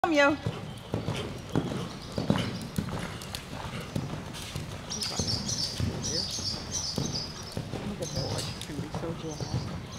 You. Look at Boy. She's gonna be so jealous.